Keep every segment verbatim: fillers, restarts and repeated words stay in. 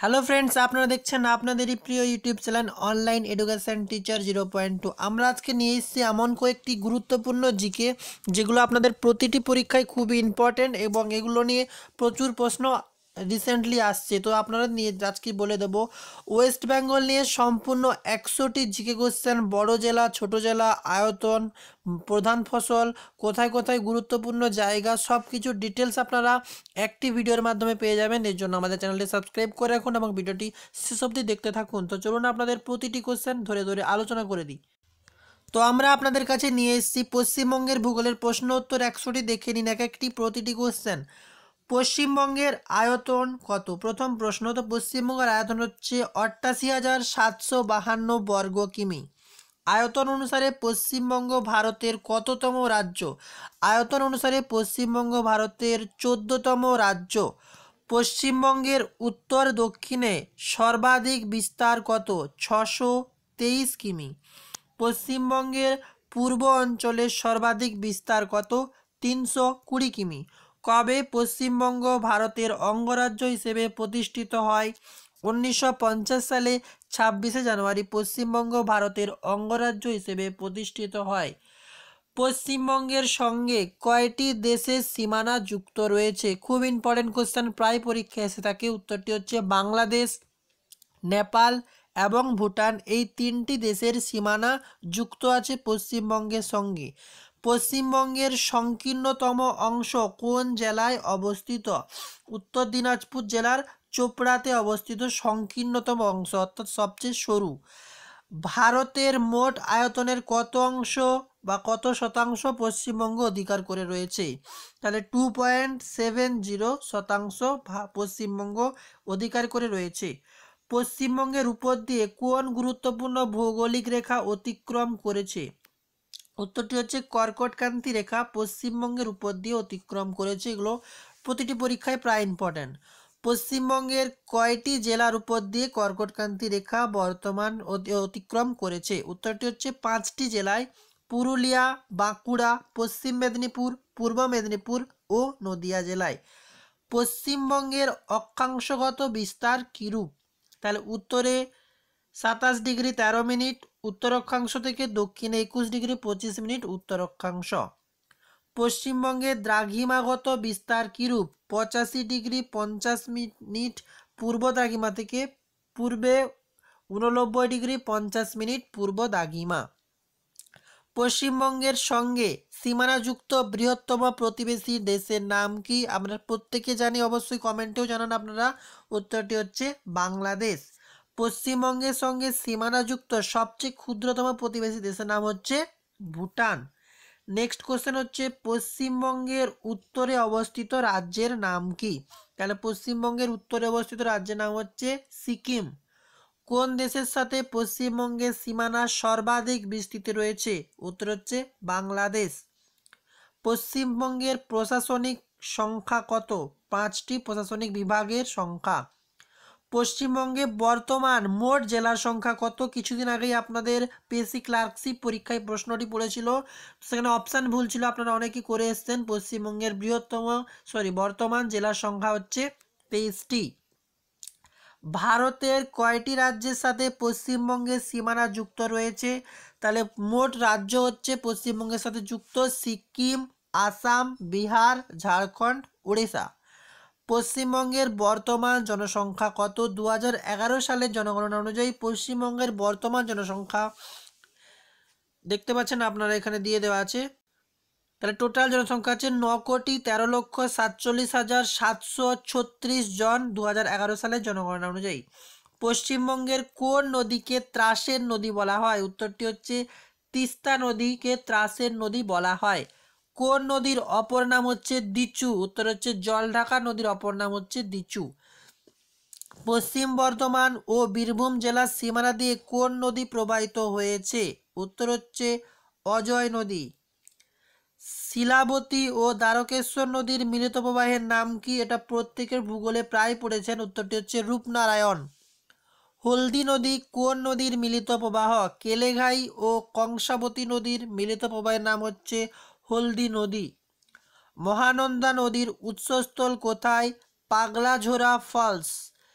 Hello friends, আপনারা দেখছেন আপনাদেরই প্রিয় YouTube channel online education teacher zero point two. আমরা আজকে নিয়ে এসেছি এমন কয়েকটি গুরুত্বপূর্ণ জিকে যেগুলো আপনাদের প্রতিটি পরীক্ষায় খুবই ইম্পর্টেন্ট এবং এগুলো নিয়ে প্রচুর প্রশ্ন রিসেন্টলি আসছে। তো আপনারা নিয়ে আজকে বলে দেবো ওয়েস্ট বেঙ্গল নিয়ে সম্পূর্ণ একশোটি জিকে কোশ্চেন, বড় জেলা, ছোট জেলা, আয়তন, প্রধান ফসল, কোথায় কোথায় গুরুত্বপূর্ণ জায়গা, সব কিছু ডিটেলস আপনারা একটি ভিডিওর মাধ্যমে পেয়ে যাবেন। এর জন্য আমাদের চ্যানেলটি সাবস্ক্রাইব করে রাখুন এবং ভিডিওটি শেষ অবধি দেখতে থাকুন। তো চলুন আপনাদের প্রতিটি কোশ্চেন ধরে ধরে আলোচনা করে দিই। তো আমরা আপনাদের কাছে নিয়ে এসেছি পশ্চিমবঙ্গের ভূগোলের প্রশ্ন উত্তর একশোটি। দেখে নিন এক একটি প্রতিটি কোশ্চেন। পশ্চিমবঙ্গের আয়তন কত? প্রথম প্রশ্ন, তো পশ্চিমবঙ্গের আয়তন হচ্ছে অষ্টাশি হাজার সাতশো বাহান্ন বর্গ কিমি। আয়তন অনুসারে পশ্চিমবঙ্গ ভারতের কততম রাজ্য? আয়তন অনুসারে পশ্চিমবঙ্গ ভারতের চোদ্দতম রাজ্য। পশ্চিমবঙ্গের উত্তর দক্ষিণে সর্বাধিক বিস্তার কত? ছশো তেইশ কিমি। পশ্চিমবঙ্গের পূর্ব অঞ্চলে সর্বাধিক বিস্তার কত? তিনশো কুড়ি কিমি। কবে পশ্চিমবঙ্গ ভারতের অঙ্গরাজ্য হিসেবে প্রতিষ্ঠিত হয়? উনিশশো পঞ্চাশ সালে ছাব্বিশে জানুয়ারি পশ্চিমবঙ্গ ভারতের অঙ্গরাজ্য হিসেবে প্রতিষ্ঠিত হয়। পশ্চিমবঙ্গের সঙ্গে কয়টি দেশের সীমানা যুক্ত রয়েছে? খুব ইম্পর্টেন্ট কোশ্চেন, প্রায় পরীক্ষায় এসে থাকে। উত্তরটি হচ্ছে বাংলাদেশ, নেপাল এবং ভুটান, এই তিনটি দেশের সীমানা যুক্ত আছে পশ্চিমবঙ্গের সঙ্গে। পশ্চিমবঙ্গের সংকীর্ণতম অংশ কোন জেলায় অবস্থিত? উত্তর দিনাজপুর জেলার চোপড়াতে অবস্থিত সংকীর্ণতম অংশ, অর্থাৎ সবচেয়ে সরু। ভারতের মোট আয়তনের কত অংশ বা কত শতাংশ পশ্চিমবঙ্গ অধিকার করে রয়েছে? তাহলে টু পয়েন্ট সেভেন জিরো শতাংশ পশ্চিমবঙ্গ অধিকার করে রয়েছে। পশ্চিমবঙ্গের উপর দিয়ে কোন গুরুত্বপূর্ণ ভৌগোলিক রেখা অতিক্রম করেছে? উত্তরটি হচ্ছে কর্কটক্রান্তি রেখা পশ্চিমবঙ্গের উপর দিয়ে অতিক্রম করেছে। এগুলো প্রতিটি পরীক্ষায় প্রায় ইম্পর্ট্যান্ট। পশ্চিমবঙ্গের কয়টি জেলার উপর দিয়ে কর্কটক্রান্তি রেখা বর্তমান অতিক্রম করেছে? উত্তরটি হচ্ছে পাঁচটি জেলায়, পুরুলিয়া, বাঁকুড়া, পশ্চিম মেদিনীপুর, পূর্ব মেদিনীপুর ও নদিয়া জেলায়। পশ্চিমবঙ্গের অক্ষাংশগত বিস্তার কিরূপ? তাহলে উত্তরে সাতাশ ডিগ্রি তেরো মিনিট উত্তর অক্ষাংশ থেকে, দক্ষিণে একুশ ডিগ্রি পঁচিশ মিনিট উত্তর অক্ষাংশ। পশ্চিমবঙ্গের দ্রাঘিমাগত বিস্তার কিরূপ? পঁচাশি ডিগ্রি পঞ্চাশ মিনিট পূর্ব দ্রাঘিমা থেকে, পূর্বে উননব্বই ডিগ্রি পঞ্চাশ মিনিট পূর্ব দ্রাঘিমা। পশ্চিমবঙ্গের সঙ্গে সীমানাযুক্ত বৃহত্তম প্রতিবেশী দেশের নাম কি? আমরা প্রত্যেকে জানি, অবশ্যই কমেন্টেও জানান আপনারা। উত্তরটি হচ্ছে বাংলাদেশ। পশ্চিমবঙ্গের সঙ্গে সীমানাযুক্ত সবচেয়ে ক্ষুদ্রতম প্রতিবেশী দেশের নাম হচ্ছে ভুটান। নেক্সট কোশ্চেন হচ্ছে পশ্চিমবঙ্গের উত্তরে অবস্থিত রাজ্যের নাম কি? তাহলে পশ্চিমবঙ্গের উত্তরে অবস্থিত রাজ্যের নাম হচ্ছে সিকিম। কোন দেশের সাথে পশ্চিমবঙ্গের সীমানা সর্বাধিক বিস্তৃত রয়েছে? উত্তর হচ্ছে বাংলাদেশ। পশ্চিমবঙ্গের প্রশাসনিক সংখ্যা কত? পাঁচটি প্রশাসনিক বিভাগের সংখ্যা। পশ্চিমবঙ্গে বর্তমান মোট জেলার সংখ্যা কত? কিছুদিন আগেই আপনাদের পিএসসি ক্লার্কশিপ পরীক্ষায় প্রশ্নটি পড়েছিল, সেখানে অপশান ভুল ছিল, আপনারা অনেকেই করে এসছেন। পশ্চিমবঙ্গের বৃহত্তম সরি বর্তমান জেলার সংখ্যা হচ্ছে তেইশটি। ভারতের কয়টি রাজ্যের সাথে পশ্চিমবঙ্গের সীমানা যুক্ত রয়েছে? তাহলে মোট রাজ্য হচ্ছে পশ্চিমবঙ্গের সাথে যুক্ত সিকিম, আসাম, বিহার, ঝাড়খণ্ড, উড়িষ্যা। পশ্চিমবঙ্গের বর্তমান জনসংখ্যা কত? দু হাজার এগারো সালের জনগণনা অনুযায়ী পশ্চিমবঙ্গের বর্তমান জনসংখ্যা দেখতে পাচ্ছেন আপনারা, এখানে দিয়ে দেওয়া আছে। তাহলে টোটাল জনসংখ্যা আছে ন কোটি তেরো লক্ষ সাতচল্লিশ হাজার সাতশো ছত্রিশ জন দু হাজার এগারো সালের জনগণনা অনুযায়ী। পশ্চিমবঙ্গের কোন নদীকে ত্রাসের নদী বলা হয়? উত্তরটি হচ্ছে তিস্তা নদীকে ত্রাসের নদী বলা হয়। কোন নদীর অপর নাম হচ্ছে দিচু? উত্তর হচ্ছে জলঢাকা নদীর অপর নাম হচ্ছে দিচু। পশ্চিম বর্ধমান ও বীরভূম জেলার সীমানা দিয়ে কোন নদী প্রবাহিত হয়েছে? উত্তর হচ্ছে অজয় নদী। শিলাবতী ও দ্বারকেশ্বর নদীর মিলিত প্রবাহের নাম কি? এটা প্রত্যেকের ভূগোলে প্রায় পড়েছেন। উত্তরটি হচ্ছে রূপনারায়ণ। হলদি নদী কোন নদীর মিলিত প্রবাহ? কেলেঘাই ও কংসাবতী নদীর মিলিত প্রবাহের নাম হচ্ছে হলদি নদী। মহানন্দা নদীর উৎসস্থল কোথায়? পাগলাঝোড়া ফলস।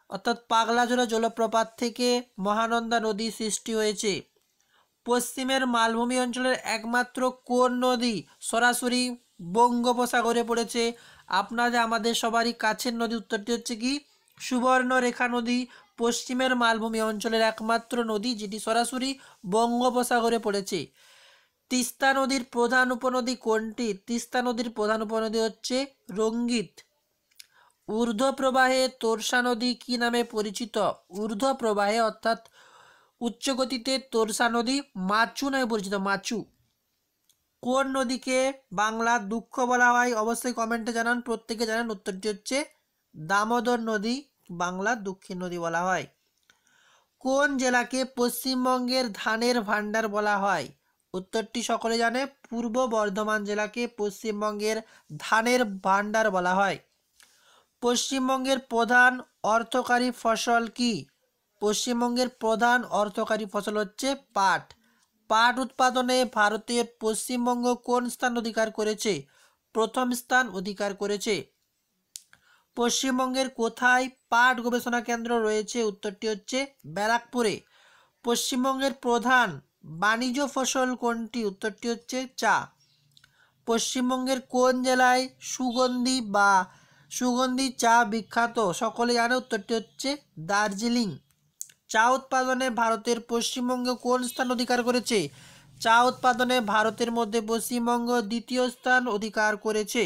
অর্থাৎ পাগলাঝোড়া জলপ্রপাত থেকে মহানন্দা নদী সৃষ্টি হয়েছে। পশ্চিমের মালভূমি অঞ্চলের একমাত্র কোন নদী সরাসরি বঙ্গোপসাগরে পড়েছে? আপনাদের আমাদের সবারই কাছের নদী, উত্তরটি হচ্ছে কি সুবর্ণরেখা নদী পশ্চিমের মালভূমি অঞ্চলের একমাত্র নদী যেটি সরাসরি বঙ্গোপসাগরে পড়েছে। তিস্তা নদীর প্রধান উপনদী কোনটি? তিস্তা নদীর প্রধান উপনদী হচ্ছে রঙ্গিত। ঊর্ধ্ব প্রবাহে তোরসা নদী কি নামে পরিচিত? ঊর্ধ্ব প্রবাহে অর্থাৎ উচ্চ গতিতে তোরসা নদী মাচু নামে পরিচিত, মাচু। কোন নদীকে বাংলার দুঃখ বলা হয়? অবশ্যই কমেন্টে জানান, প্রত্যেকে জানান। উত্তরটি হচ্ছে দামোদর নদী বাংলার দুঃখের নদী বলা হয়। কোন জেলাকে পশ্চিমবঙ্গের ধানের ভান্ডার বলা হয়? উত্তরটি সকলে জানে, পূর্ব বর্ধমান জেলাকে পশ্চিমবঙ্গের ধানের ভান্ডার বলা হয়। পশ্চিমবঙ্গের প্রধান অর্থকারী ফসল কি? পশ্চিমবঙ্গের প্রধান অর্থকারী ফসল হচ্ছে পাট। পাট উৎপাদনে ভারতের পশ্চিমবঙ্গ কোন স্থান অধিকার করেছে? প্রথম স্থান অধিকার করেছে। পশ্চিমবঙ্গের কোথায় পাট গবেষণা কেন্দ্র রয়েছে? উত্তরটি হচ্ছে ব্যারাকপুরে। পশ্চিমবঙ্গের প্রধান বাণিজ্য ফসল কোনটি? উত্তরটি হচ্ছে চা। পশ্চিমবঙ্গের কোন জেলায় সুগন্ধি বা সুগন্ধি চা বিখ্যাত? সকলে জানে, উত্তরটি হচ্ছে দার্জিলিং। চা উৎপাদনে ভারতের পশ্চিমবঙ্গ কোন স্থান অধিকার করেছে? চা উৎপাদনে ভারতের মধ্যে পশ্চিমবঙ্গ দ্বিতীয় স্থান অধিকার করেছে।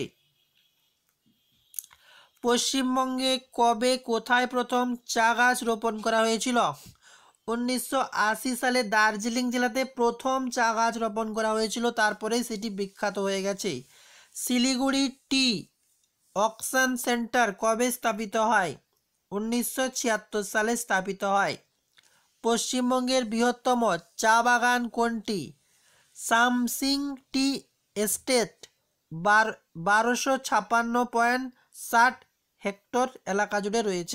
পশ্চিমবঙ্গে কবে কোথায় প্রথম চা গাছ রোপণ করা হয়েছিল? উনিশশো আশি সালে দার্জিলিং জেলাতে প্রথম চা গাছ রোপণ করা হয়েছিল, তারপরে সেটি বিখ্যাত হয়ে গেছে। শিলিগুড়ি টি অকশন সেন্টার কবে স্থাপিত হয়? উনিশশো ছিয়াত্তর সালে স্থাপিত হয়। পশ্চিমবঙ্গের বৃহত্তম চা বাগান কোনটি? সামসিং টি এস্টেট বার বারোশো ছাপান্ন পয়েন্ট ষাট হেক্টর এলাকা জুড়ে রয়েছে।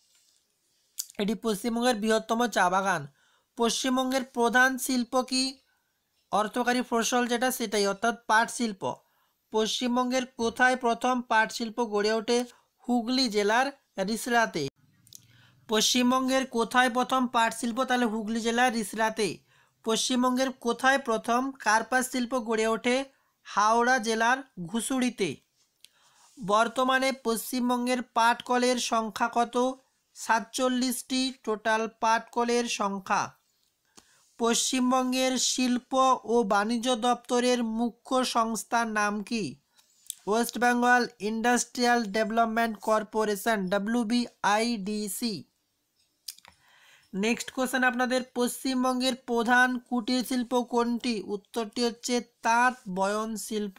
এটি পশ্চিমবঙ্গের বৃহত্তম চা বাগান। পশ্চিমবঙ্গের প্রধান শিল্প কি? অর্থকারী ফসল যেটা সেটাই, অর্থাৎ পাট শিল্প। পশ্চিমবঙ্গের কোথায় প্রথম পাট শিল্প গড়ে ওঠে? হুগলি জেলার রিসরাতে। পশ্চিমবঙ্গের কোথায় প্রথম পাট শিল্প? তাহলে হুগলি জেলার রিসরাতে। পশ্চিমবঙ্গের কোথায় প্রথম কার্পাস শিল্প গড়ে ওঠে? হাওড়া জেলার ঘুষুড়িতে। বর্তমানে পশ্চিমবঙ্গের পাট কলের সংখ্যা কত? সাতচল্লিশটি টোটাল পাট কলের সংখ্যা। পশ্চিমবঙ্গের শিল্প ও বাণিজ্য দপ্তরের মুখ্য সংস্থার নাম কি? West Bengal Industrial Development Corporation, WBIDC. Next question আপনাদের, পশ্চিমবঙ্গের প্রধান কুটির শিল্প কোনটি? উত্তরটি হচ্ছে তাঁত বয়ন শিল্প।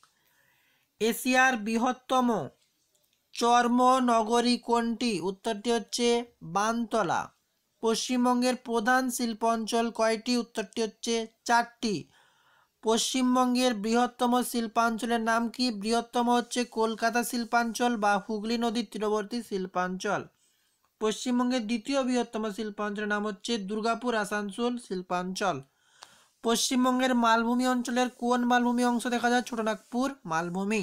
এশিয়ার বৃহত্তম চর্ম নগরী কোনটি? উত্তরটি হচ্ছে বানতলা। পশ্চিমবঙ্গের প্রধান শিল্প অঞ্চল কয়টি? উত্তরটি হচ্ছে চারটি। পশ্চিমবঙ্গের বৃহত্তম শিল্পাঞ্চলের নাম কি? বৃহত্তম হচ্ছে কলকাতা শিল্পাঞ্চল বা হুগলি নদীর তীরবর্তী শিল্পাঞ্চল। পশ্চিমবঙ্গের দ্বিতীয় বৃহত্তম শিল্পাঞ্চলের নাম হচ্ছে দুর্গাপুর আসানসোল শিল্পাঞ্চল। পশ্চিমবঙ্গের মালভূমি অঞ্চলের কোন মালভূমি অংশ দেখা যায়? ছোটনাগপুর মালভূমি।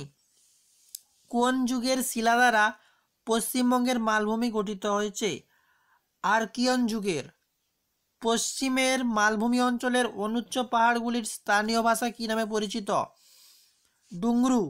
কোন যুগের শিলা দ্বারা পশ্চিমবঙ্গের মালভূমি গঠিত হয়েছে? আর্কিয়ন যুগের। পশ্চিমের মালভূমি অঞ্চলের অনুচ্চ পাহাড়গুলির স্থানীয় ভাষা কি নামে পরিচিত? ডুংরু।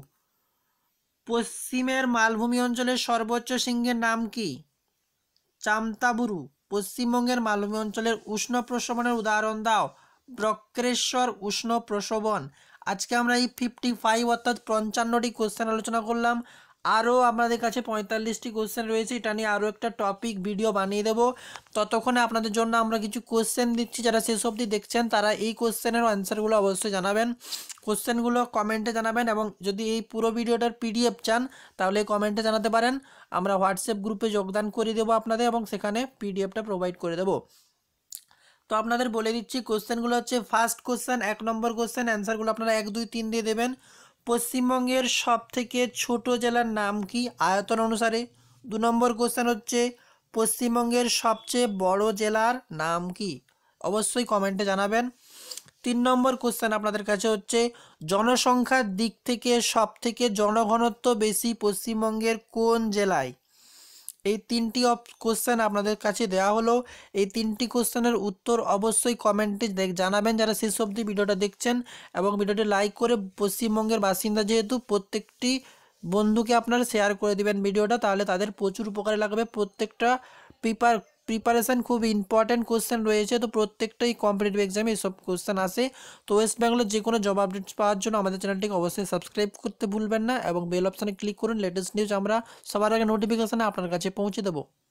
পশ্চিমের মালভূমি অঞ্চলের সর্বোচ্চ শৃঙ্গের নাম কি? চামতাবুরু। পশ্চিমবঙ্গের মালভূমি অঞ্চলের উষ্ণ প্রসবনের উদাহরণ দাও। বক্রেশ্বর উষ্ণ প্রসবন। আজকে আমরা এই ফিফটি ফাইভ অর্থাৎ পঞ্চান্নটি কোশ্চেন আলোচনা করলাম। আরও আমাদের কাছে পঁয়তাল্লিশটি কোশ্চেন রয়েছে, এটা নিয়ে আরও একটা টপিক ভিডিও বানিয়ে দেবো। ততক্ষণে আপনাদের জন্য আমরা কিছু কোশ্চেন দিচ্ছি, যারা শেষ অবধি দেখছেন তারা এই কোশ্চেনের অ্যান্সারগুলো অবশ্যই জানাবেন। কোশ্চেনগুলো কমেন্টে জানাবেন, এবং যদি এই পুরো ভিডিওটার পিডিএফ চান তাহলে কমেন্টে জানাতে পারেন। আমরা হোয়াটসঅ্যাপ গ্রুপে যোগদান করে দেবো আপনাদের, এবং সেখানে পিডিএফটা প্রোভাইড করে দেবো। তো আপনাদের বলে দিচ্ছি কোশ্চেনগুলো হচ্ছে, ফার্স্ট কোশ্চেন এক নম্বর কোশ্চেন, অ্যান্সারগুলো আপনারা এক দুই তিন দিয়ে দেবেন। পশ্চিমবঙ্গের সবথেকে ছোট জেলার নাম কি আয়তন অনুসারে? দু নম্বর কোশ্চেন হচ্ছে, পশ্চিমবঙ্গের সবচেয়ে বড় জেলার নাম কি? অবশ্যই কমেন্টে জানাবেন। তিন নম্বর কোশ্চেন আপনাদের কাছে হচ্ছে, জনসংখ্যার দিক থেকে সবথেকে জনঘনত্ব বেশি পশ্চিমবঙ্গের কোন জেলায়? এই তিনটি অপ কোশ্চেন আপনাদের কাছে দেওয়া হলো। এই তিনটি কোশ্চেনের উত্তর অবশ্যই কমেন্টে জানাবেন যারা শেষ অবধি ভিডিওটা দেখছেন, এবং ভিডিওটি লাইক করে পশ্চিমবঙ্গের বাসিন্দা যেহেতু প্রত্যেকটি বন্ধুকে আপনারা শেয়ার করে দিবেন ভিডিওটা, তাহলে তাদের প্রচুর উপকারে লাগবে। প্রত্যেকটা প্রিপার প্রিপারেশান খুব ইম্পর্ট্যান্ট কোশ্চেন রয়েছে, তো প্রত্যেকটাই কম্পিটিটিভ এক্সামে এইসব কোশ্চেন আসে। তো ওয়েস্ট বেঙ্গলের যে কোনো জব আপডেটস পাওয়ার জন্য আমাদের চ্যানেলটিকে অবশ্যই সাবস্ক্রাইব করতে ভুলবেন না, এবং বেল অপশানে ক্লিক করুন। লেটেস্ট নিউজ আমরা সবার আগে নোটিফিকেশানে আপনার কাছে পৌঁছে দেবো।